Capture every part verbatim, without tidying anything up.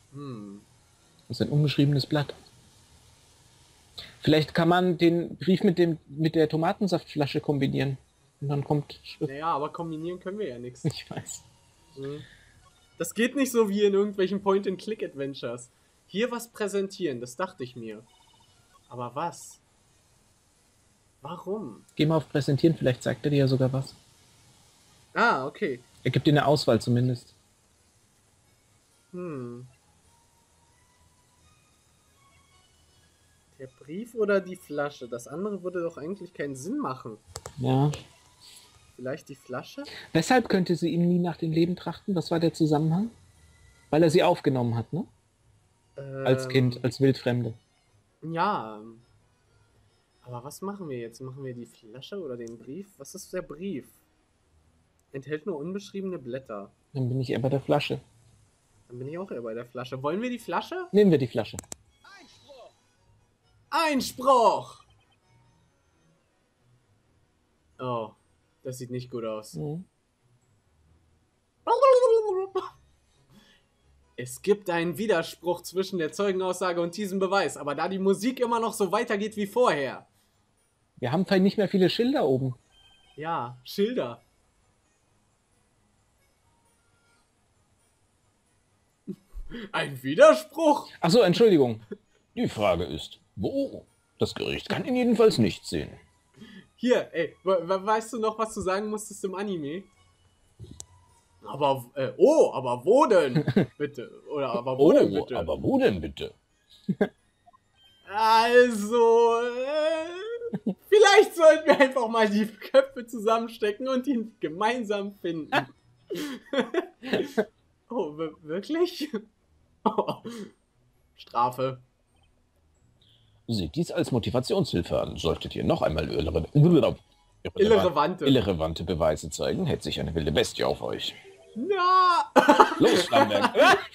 Hm. Das ist ein unbeschriebenes Blatt. Vielleicht kann man den Brief mit, dem, mit der Tomatensaftflasche kombinieren. Und dann kommt Schrift. Naja, aber kombinieren können wir ja nichts. Ich weiß. Hm. Das geht nicht so wie in irgendwelchen Point-and-Click-Adventures. Hier was präsentieren, das dachte ich mir. Aber was? Warum? Geh mal auf Präsentieren, vielleicht sagt er dir ja sogar was. Ah, okay. Er gibt dir eine Auswahl zumindest. Hm. Der Brief oder die Flasche? Das andere würde doch eigentlich keinen Sinn machen. Ja. Vielleicht die Flasche? Weshalb könnte sie ihm nie nach dem Leben trachten? Was war der Zusammenhang? Weil er sie aufgenommen hat, ne? Ähm, Als Kind, als Wildfremde. Ja. Aber was machen wir jetzt? Machen wir die Flasche oder den Brief? Was ist der Brief? Enthält nur unbeschriebene Blätter. Dann bin ich eher bei der Flasche. Dann bin ich auch eher bei der Flasche. Wollen wir die Flasche? Nehmen wir die Flasche. Einspruch! Einspruch! Oh, das sieht nicht gut aus. Mhm. Es gibt einen Widerspruch zwischen der Zeugenaussage und diesem Beweis, aber da die Musik immer noch so weitergeht wie vorher. Wir haben vielleicht nicht mehr viele Schilder oben. Ja, Schilder. Ein Widerspruch? Achso, Entschuldigung. Die Frage ist, wo? Das Gericht kann ihn jedenfalls nicht sehen. Hier, ey, we weißt du noch, was du sagen musstest im Anime? Aber, äh, oh, aber wo denn? Bitte. Oder aber wo Oh, denn bitte? aber wo denn bitte? Also, äh, vielleicht sollten wir einfach mal die Köpfe zusammenstecken und ihn gemeinsam finden. Oh, wirklich? Oh. Strafe. Seht dies als Motivationshilfe an. Solltet ihr noch einmal irre irre Irrelevante. irrelevante Beweise zeigen, hält sich eine wilde Bestie auf euch. Na! Los, Flammenberg!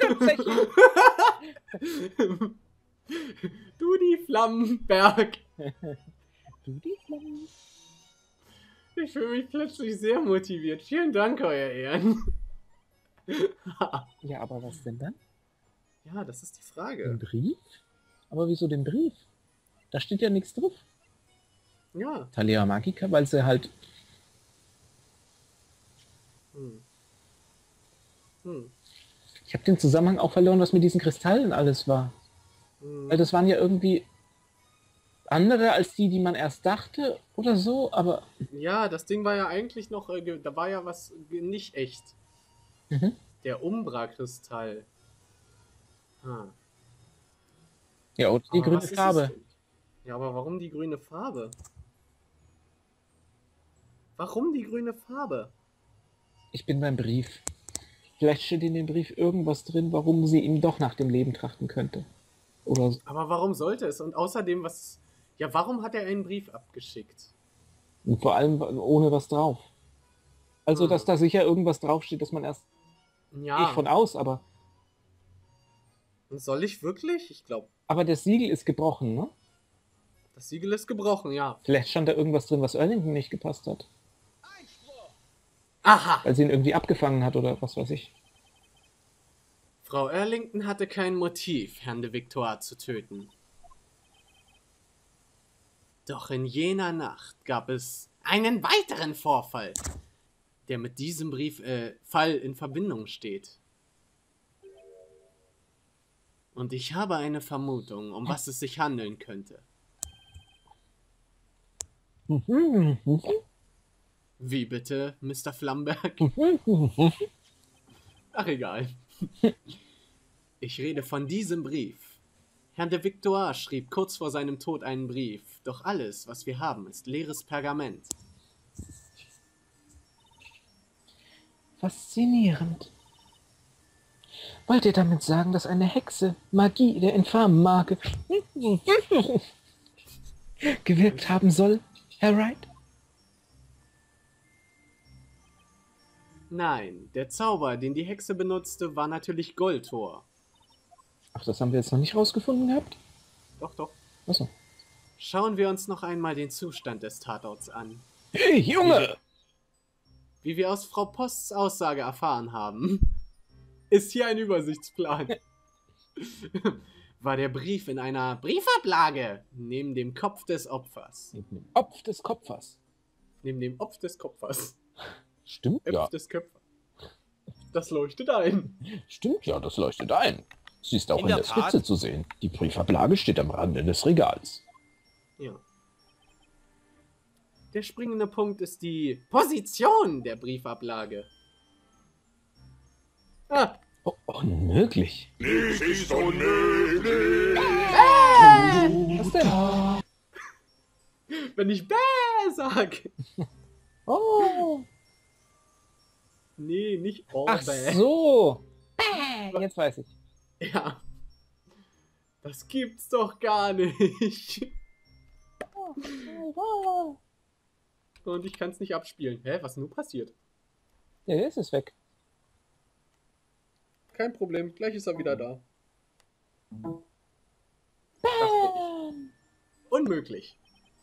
Du die Flammenberg! Du die Flammen. Ich fühle mich plötzlich sehr motiviert. Vielen Dank, euer Ehren. Ja, aber was denn dann? Ja, das ist die Den Frage. Brief? Aber wieso den Brief? Da steht ja nichts drauf. Ja. Thalia Magica, weil sie halt... Hm. Hm. Ich habe den Zusammenhang auch verloren, was mit diesen Kristallen alles war. Hm. Weil das waren ja irgendwie andere als die, die man erst dachte oder so, aber... Ja, das Ding war ja eigentlich noch, äh, da war ja was nicht echt. Mhm. Der Umbra-Kristall. Ah. Ja, und die Aber grüne was ist es Farbe. denn? Ja, aber warum die grüne Farbe? Warum die grüne Farbe? Ich bin beim Brief. Vielleicht steht in dem Brief irgendwas drin, warum sie ihm doch nach dem Leben trachten könnte. Oder so. Aber warum sollte es? Und außerdem, was... Ja, warum hat er einen Brief abgeschickt? Und vor allem ohne was drauf. Also, Hm. dass da sicher irgendwas draufsteht, dass man erst... Ja. Gehe ich von aus, aber... Soll ich wirklich? Ich glaube, Aber das Siegel ist gebrochen, ne? das Siegel ist gebrochen, ja. Vielleicht stand da irgendwas drin, was Erlington nicht gepasst hat. Aha! Weil sie ihn irgendwie abgefangen hat oder was weiß ich. Frau Erlington hatte kein Motiv, Herrn de Victoire zu töten. Doch in jener Nacht gab es einen weiteren Vorfall, der mit diesem Brief, äh, Fall in Verbindung steht. Und ich habe eine Vermutung, um was es sich handeln könnte. Wie bitte, Mister Flamberg? Ach, egal. Ich rede von diesem Brief. Herr de Victoire schrieb kurz vor seinem Tod einen Brief, doch alles, was wir haben, ist leeres Pergament. Faszinierend. Wollt ihr damit sagen, dass eine Hexe Magie der infamen Marke gewirkt haben soll, Herr Wright? Nein, der Zauber, den die Hexe benutzte, war natürlich Goldtor. Ach, das haben wir jetzt noch nicht rausgefunden gehabt? Doch, doch. Achso. Schauen wir uns noch einmal den Zustand des Tatorts an. Hey, Junge! Wie wir aus Frau Posts Aussage erfahren haben, ist hier ein Übersichtsplan. war der Brief in einer Briefablage neben dem Kopf des Opfers. Neben dem Kopf des Kopfers. Neben dem Opf des Kopfers. Stimmt ja. Opf des Köpfers. Das leuchtet ein. Stimmt ja, das leuchtet ein. Sie ist auch In in, der der Tat. Skizze zu sehen. Die Briefablage steht am Rande des Regals. Ja. Der springende Punkt ist die Position der Briefablage. Ah, Oh, unmöglich. Nichts ist unmöglich. Was denn? wenn ich Bäh sag. Oh. Nee, nicht oh, Ach Bäh. so. Bäh, jetzt weiß ich. Ja. Das gibt's doch gar nicht. Und ich kann's nicht abspielen. Hä, was nun passiert? Ja, jetzt ist es weg. Kein Problem, gleich ist er wieder da. Das bin ich. Unmöglich.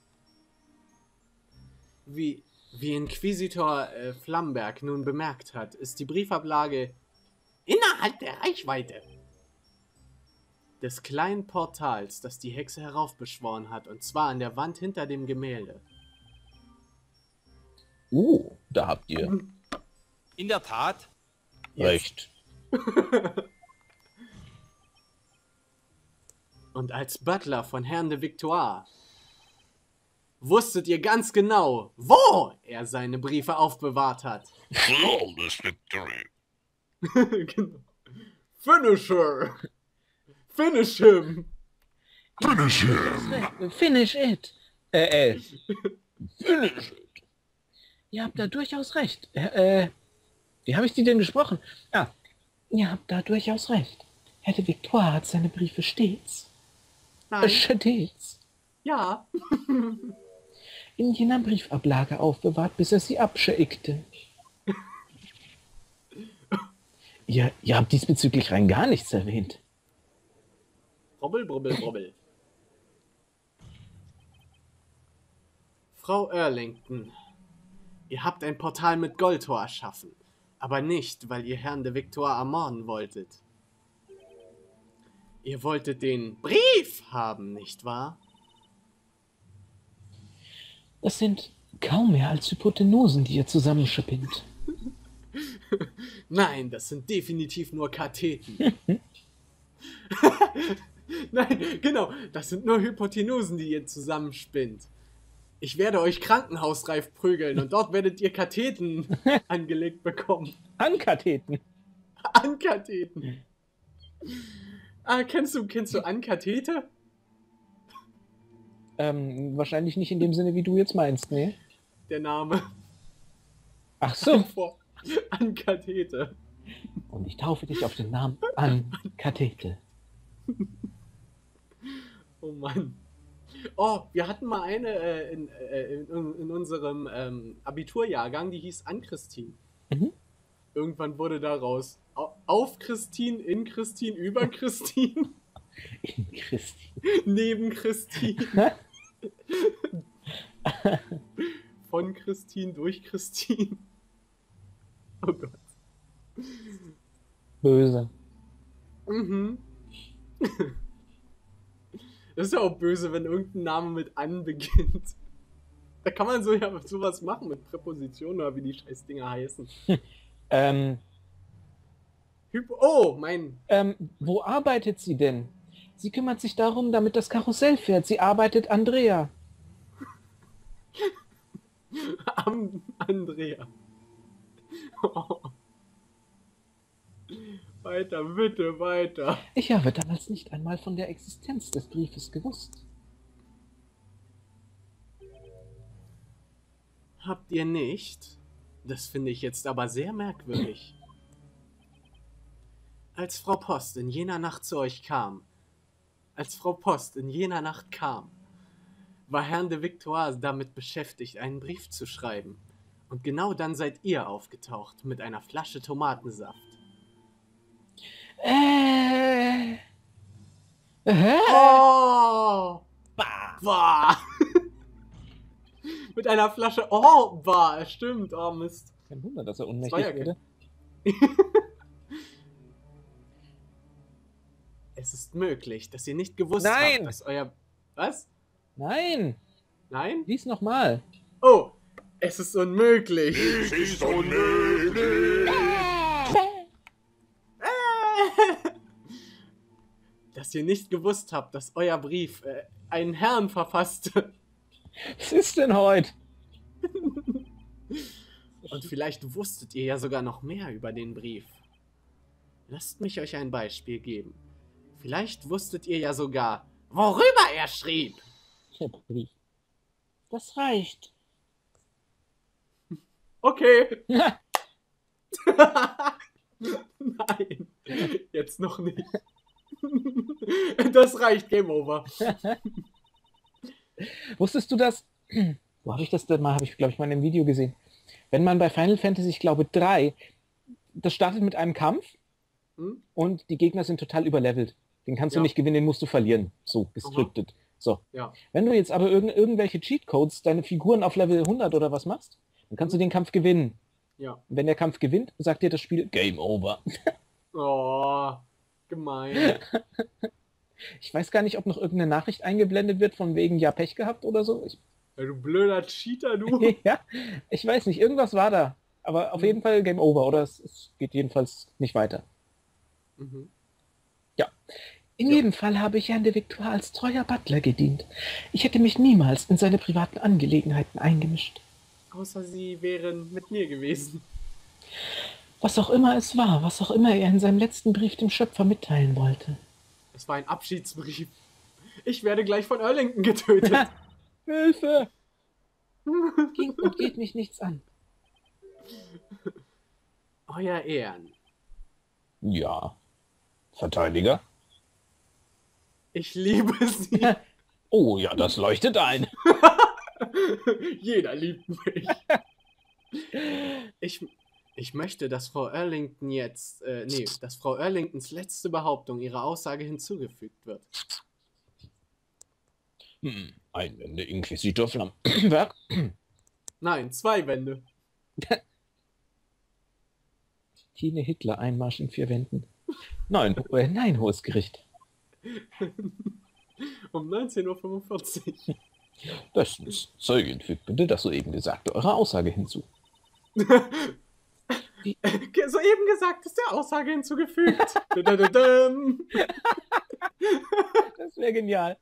Wie, wie Inquisitor äh, Flamberg nun bemerkt hat, ist die Briefablage innerhalb der Reichweite des kleinen Portals, das die Hexe heraufbeschworen hat, und zwar an der Wand hinter dem Gemälde. Oh, da habt ihr In der Tat. recht. Und als Butler von Herrn de Victoire wusstet ihr ganz genau, wo er seine Briefe aufbewahrt hat. Flawless victory. Genau. Finish her! Finish him! Finish him. Finish it. Äh, äh. Finish it. Ihr habt da durchaus recht. Äh, äh, wie habe ich die denn gesprochen? Ah, ihr habt da durchaus recht. Herr de Victoire hat seine Briefe stets, Nein. äh, stets Ja. in jener Briefablage aufbewahrt, bis er sie abschickte. ihr, ihr habt diesbezüglich rein gar nichts erwähnt. Brobbel, brobbel, brobbel. Frau Erlington, ihr habt ein Portal mit Goldtor erschaffen, aber nicht, weil ihr Herrn de Victoire ermorden wolltet. Ihr wolltet den Brief haben, nicht wahr? Das sind kaum mehr als Hypotenusen, die ihr zusammenspinnt. Nein, das sind definitiv nur Katheten. Nein, genau, das sind nur Hypotenusen, die ihr zusammenspinnt. Ich werde euch krankenhausreif prügeln und dort werdet ihr Katheten angelegt bekommen. Ankatheten. Ankatheten. Ah, kennst du, kennst du Ankathete? Ähm, wahrscheinlich nicht in dem Sinne, wie du jetzt meinst, ne? Der Name. Ach so. Vor. Ankathete. Und ich taufe dich auf den Namen Ankathete. Oh Mann. Oh, wir hatten mal eine äh, in, äh, in, in unserem ähm, Abiturjahrgang, die hieß Ann-Christine. Mhm. Irgendwann wurde daraus au- auf Christine, in Christine, über Christine, In Christi. neben Christine, von Christine, durch Christine. Oh Gott. Böse. Mhm. Das ist ja auch böse, wenn irgendein Name mit an beginnt. Da kann man so ja sowas machen mit Präpositionen oder wie die scheiß Dinger heißen. Ähm, Hypo oh, mein ähm, wo arbeitet sie denn? Sie kümmert sich darum, damit das Karussell fährt. Sie arbeitet Andrea. Am Andrea. Oh. Weiter, bitte, weiter. Ich habe damals nicht einmal von der Existenz des Briefes gewusst. Habt ihr nicht? Das finde ich jetzt aber sehr merkwürdig. Als Frau Post in jener Nacht zu euch kam, als Frau Post in jener Nacht kam, war Herrn de Victoire damit beschäftigt, einen Brief zu schreiben. Und genau dann seid ihr aufgetaucht mit einer Flasche Tomatensaft. Äh. Hä? Oh! Bah! Mit einer Flasche. Oh, bah, stimmt. Oh, Mist. Kein Wunder, dass er Das ohnmächtig war ja wurde. Es ist möglich, dass ihr nicht gewusst Nein. habt, dass euer... Was? Nein! Nein? Lies nochmal. Oh, es ist unmöglich. Es ist unmöglich. Dass ihr nicht gewusst habt, dass euer Brief äh, einen Herrn verfasste. Was ist denn heute? Und vielleicht wusstet ihr ja sogar noch mehr über den Brief. Lasst mich euch ein Beispiel geben. Vielleicht wusstet ihr ja sogar, worüber er schrieb. Der Brief. Das reicht. Okay. Nein, jetzt noch nicht. Das reicht, Game Over. Wusstest du das? Wo habe ich das denn mal? Habe ich, glaube ich, mal in einem Video gesehen. Wenn man bei Final Fantasy, ich glaube, drei, das startet mit einem Kampf Hm? und die Gegner sind total überlevelt. Den kannst Ja. du nicht gewinnen, den musst du verlieren. So, gescriptet. So. Ja. Wenn du jetzt aber irgend, irgendwelche Cheatcodes, deine Figuren auf Level hundert oder was machst, dann kannst du den Kampf gewinnen. Ja. Und wenn der Kampf gewinnt, sagt dir das Spiel Game Over. Oh, gemein. Ich weiß gar nicht, ob noch irgendeine Nachricht eingeblendet wird von wegen ja Pech gehabt oder so. Ich, Ja, du blöder Cheater, du. ja, ich weiß nicht, irgendwas war da. Aber auf Mhm. jeden Fall Game Over oder es, es geht jedenfalls nicht weiter. Mhm. In Ja. jedem Fall habe ich Herrn de Victoire als treuer Butler gedient. Ich hätte mich niemals in seine privaten Angelegenheiten eingemischt. Außer sie wären mit mir gewesen. Was auch immer es war, was auch immer er in seinem letzten Brief dem Schöpfer mitteilen wollte. Es war ein Abschiedsbrief. Ich werde gleich von Erlington getötet. Hilfe! Ging und geht mich nichts an. Euer Ehren. Ja. Verteidiger? Ich liebe sie. Oh ja, das leuchtet ein. Jeder liebt mich. Ich, ich möchte, dass Frau Erlington jetzt, äh, nee, dass Frau Erlingtons letzte Behauptung ihrer Aussage hinzugefügt wird. Hm, Einwände, Inquisitor Flammenwerk. Nein, zwei Wände. Tine Hitler, Einmarsch in vier Wänden. Nein, äh, nein, hohes Gericht. Um neunzehn Uhr fünfundvierzig. Bestens. Zeugin fügt bitte das soeben Gesagte eurer Aussage hinzu. Soeben gesagt ist der Aussage hinzugefügt. Dadadadam. Das wäre genial.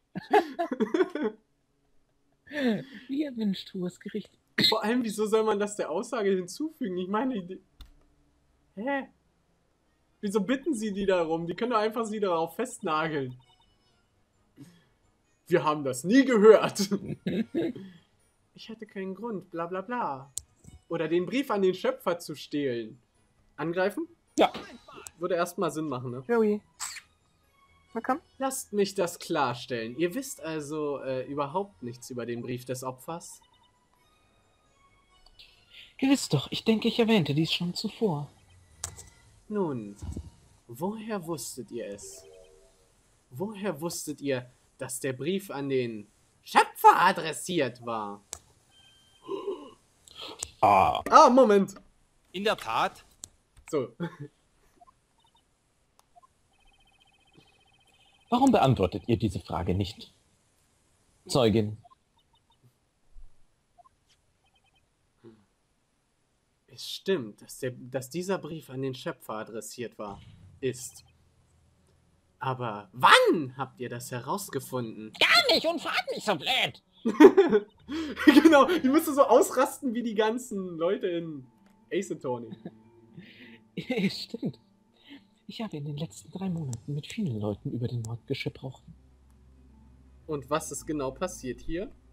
Wie ihr wünscht, hohes Gericht. Vor allem, wieso soll man das der Aussage hinzufügen? Ich meine, die... Hä? Wieso bitten sie die darum? Die können doch einfach sie darauf festnageln. Wir haben das nie gehört. Ich hatte keinen Grund, bla bla bla. Oder den Brief an den Schöpfer zu stehlen. Angreifen? Ja. Würde erstmal Sinn machen, ne? Joey. Na komm. Lasst mich das klarstellen. Ihr wisst also äh, überhaupt nichts über den Brief des Opfers? Gewiss doch, ich denke, ich erwähnte dies schon zuvor. Nun, woher wusstet ihr es? Woher wusstet ihr, dass der Brief an den Schöpfer adressiert war? Ah. Ah, Moment. In der Tat, So. Warum beantwortet ihr diese Frage nicht? Zeugin. Es stimmt, dass, der, dass dieser Brief an den Schöpfer adressiert war. Ist. Aber wann habt ihr das herausgefunden? Gar nicht und frag nicht so blöd. Genau, die müsste so ausrasten wie die ganzen Leute in Ace Attorney. Stimmt. Ich habe in den letzten drei Monaten mit vielen Leuten über den Mord gesprochen. Und was ist genau passiert hier?